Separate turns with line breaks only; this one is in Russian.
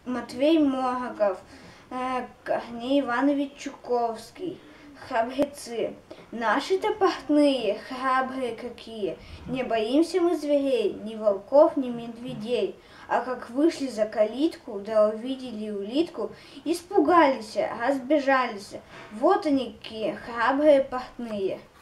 Матвей Мороков, Корней Иванович Чуковский. Храбрецы. Наши-то портные, храбрые какие. Не боимся мы зверей, ни волков, ни медведей. А как вышли за калитку, да увидели улитку, испугались, разбежались. Вот они какие храбрые портные.